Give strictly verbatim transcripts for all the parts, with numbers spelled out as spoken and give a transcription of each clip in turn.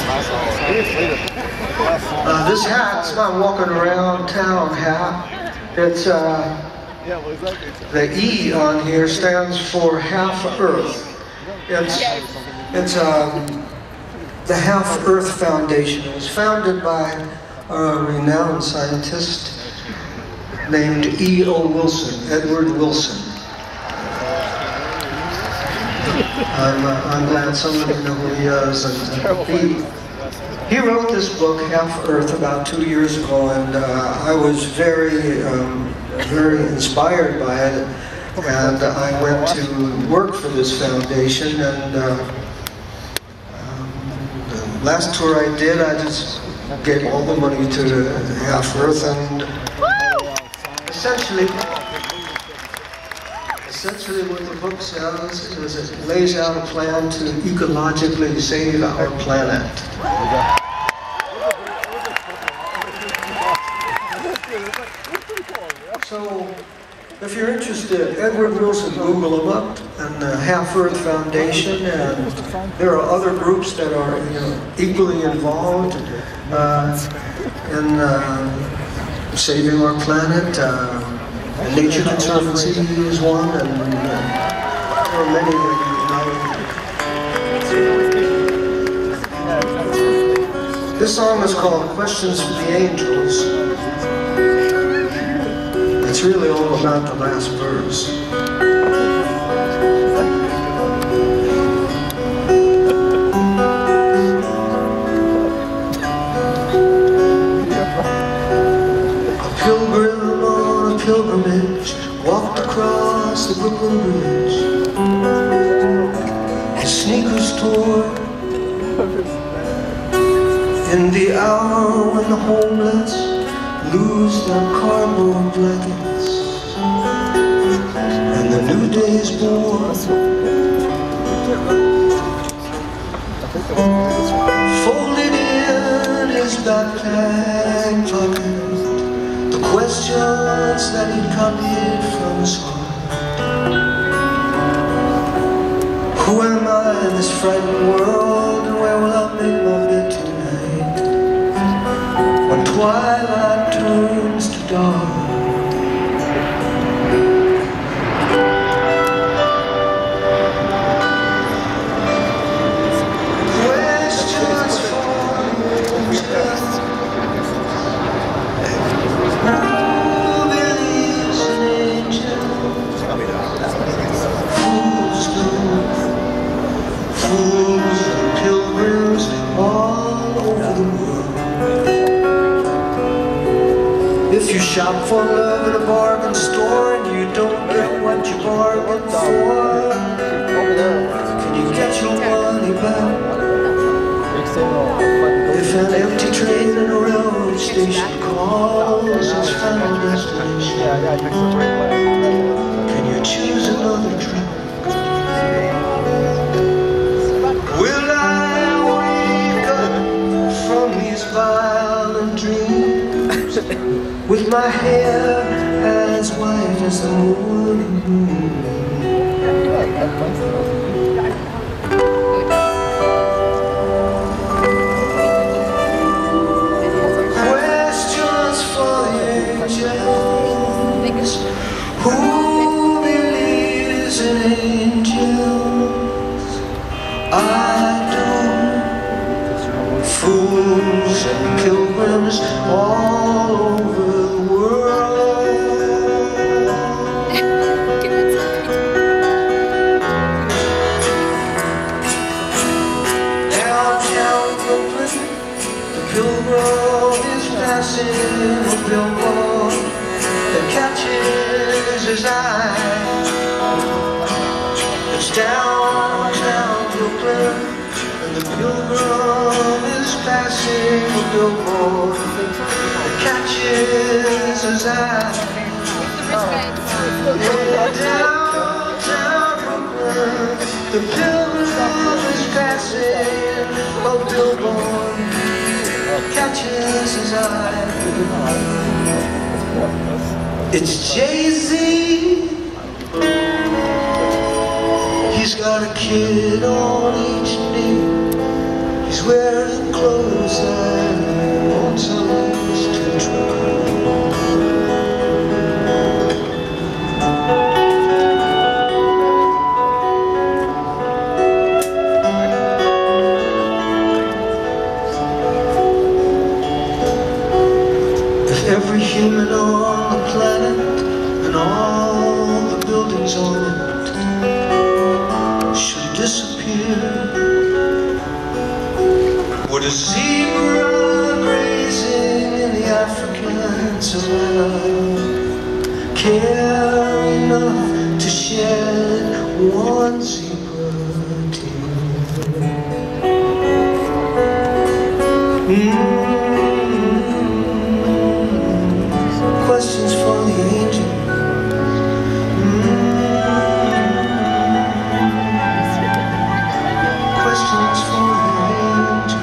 Uh, this hat's my walking around town hat. It's uh, the E on here stands for Half Earth. It's it's um, the Half Earth Foundation. It was founded by a renowned scientist named E O Wilson, Edward Wilson. I'm, uh, I'm glad some of you know who he is. And, uh, he, he wrote this book, Half Earth, about two years ago, and uh, I was very, um, very inspired by it. And I went to work for this foundation, and uh, um, the last tour I did, I just gave all the money to Half Earth, and essentially, essentially what the book says is it lays out a plan to ecologically save our planet. So, if you're interested, Edward Wilson, Google him up, and the Half Earth Foundation, and there are other groups that are, you know, equally involved uh, in uh, saving our planet. Uh, Nature Conservancy is one, and uh, there are many that unite. This song is called Questions from the Angels. It's really all about the last verse. A pilgrim on a pilgrimage walked across the Brooklyn Bridge. His sneakers tore in the hour when the homeless lose their cardboard blankets and the new day is born. Folded in his backpack pocket, the questions that he'd copied from his heart. Who am I in this frightened world, and where will I make my bed tonight when twilight turns to dark? Questions for angels. Who believes in angels? Fools do. Fools and pilgrims all over the world. If you shop for love at a bargain store and you don't get what you bargained for, can you get your money back? If an empty train in a railroad station calls its final destination, can you choose another track? Will I wake up from these violent dreams with my hair as white as the moon? Questions for the angels. Who believes in angels? I do. Fools and pilgrims all over the world. Downtown Brooklyn, the pilgrim is passing a billboard that catches his eye. It's downtown Brooklyn, and the pilgrim is passing a billboard that catches his eye. Yeah, downtown Brooklyn, the pilgrim is passing a billboard that catches his eye. It's Jay-Z. He's got a kid on each knee. He's wearing clothes that won't us to try. If every human on the planet and all the buildings on it should disappear, would a zebra grazing in the African savannah care enough to shed one zebra tear? Mm. Questions for the angel. Questions for the angel.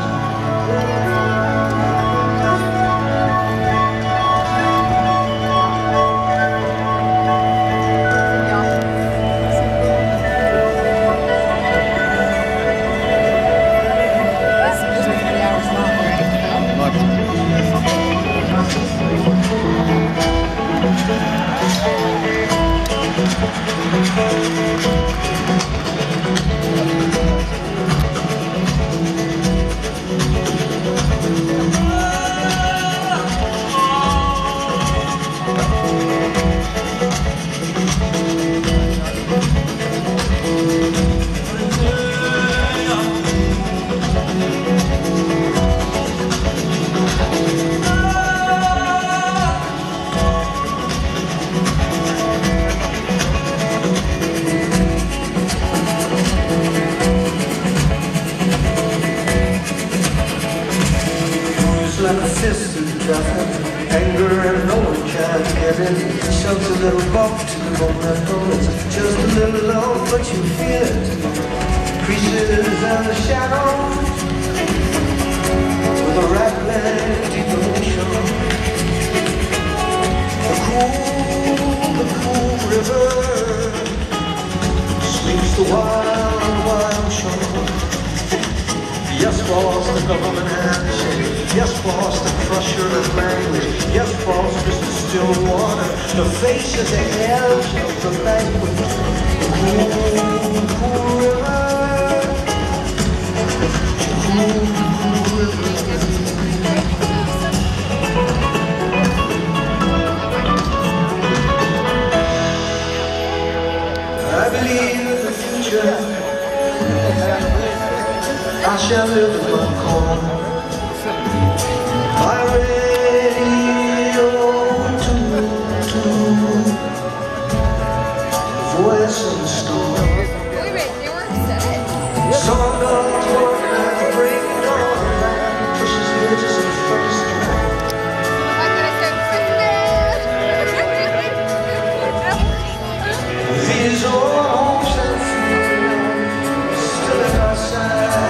Like a fist in traffic, anger and no one can get in. Shoves a little bump to the momentum. It's just a little love, but you feel it. Creases and the shadows with a rattling devotion. The cool, the cool river sweeps the wild, wild shore. Yes, boss, the government handshake. Yes, boss, the crusher of language. Yes, boss, Mister Stillwater, the face of the edge of the banquet. The cool, cool river. Cool, cool river. I believe in the future. I shall live in my car. My radio tune, tune, voice of the storm. Wait, wait, they weren't set. Song dogs working at the break of dawn, pushes the edges of the first night. I'm gonna say Christmas! These old hopes and fears still in our sight.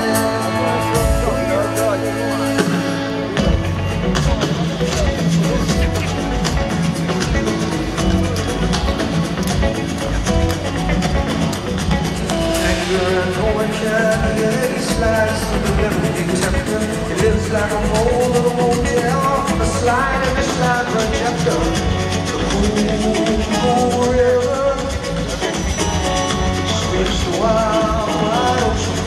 It lives like a mold of a motel, a slide and a slide projector. The cool, cool river sweeps the wild, wild ocean.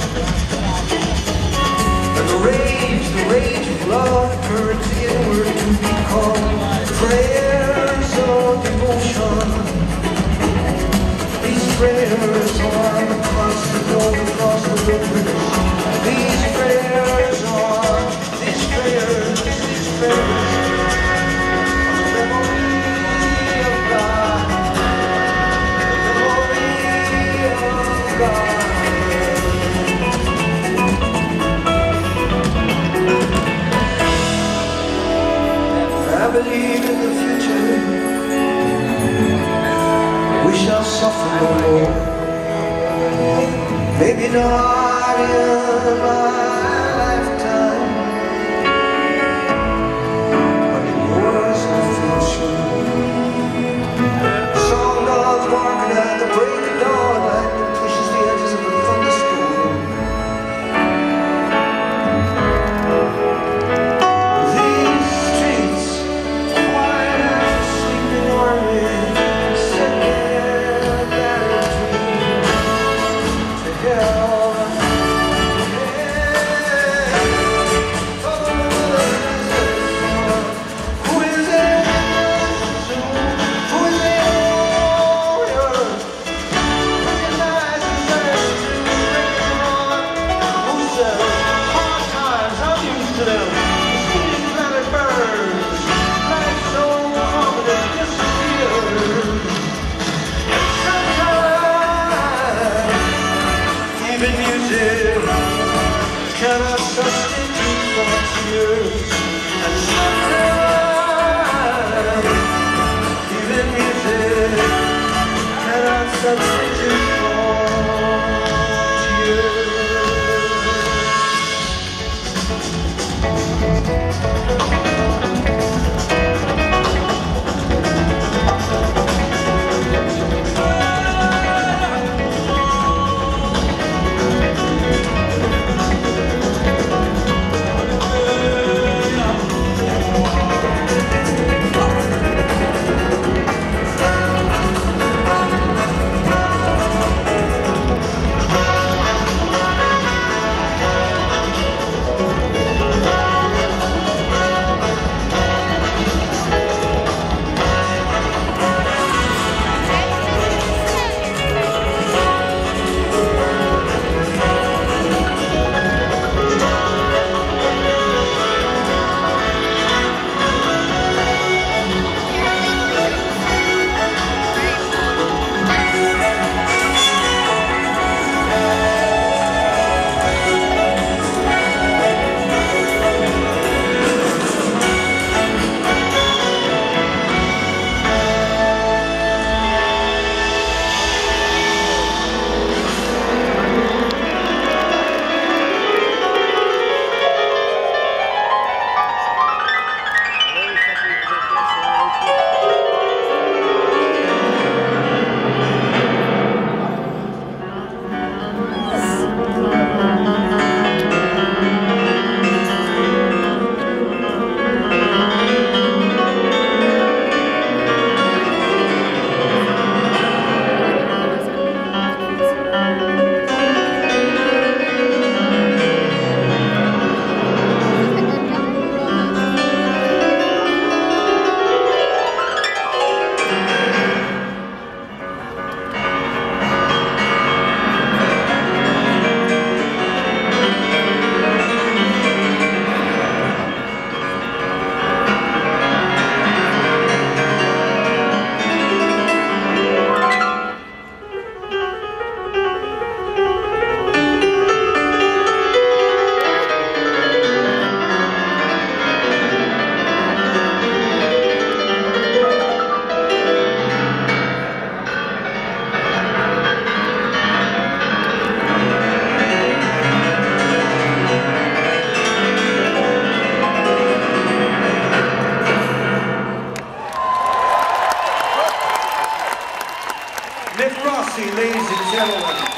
And the rage, the rage of love turns inward to become prayers of devotion. These prayers are across the globe, across the wilderness. These prayers are, these prayers, these prayers are the memory of God, the memory of God. I believe in the future, we shall suffer no more. Maybe not in my lifetime, but in yours I feel sure. Song dogs barking at the break of dawn, lightning pushes the edges of a thunderstorm. cannot substitute for tears and laughter. Even music cannot substitute for tears. Nick Rossi, ladies and gentlemen.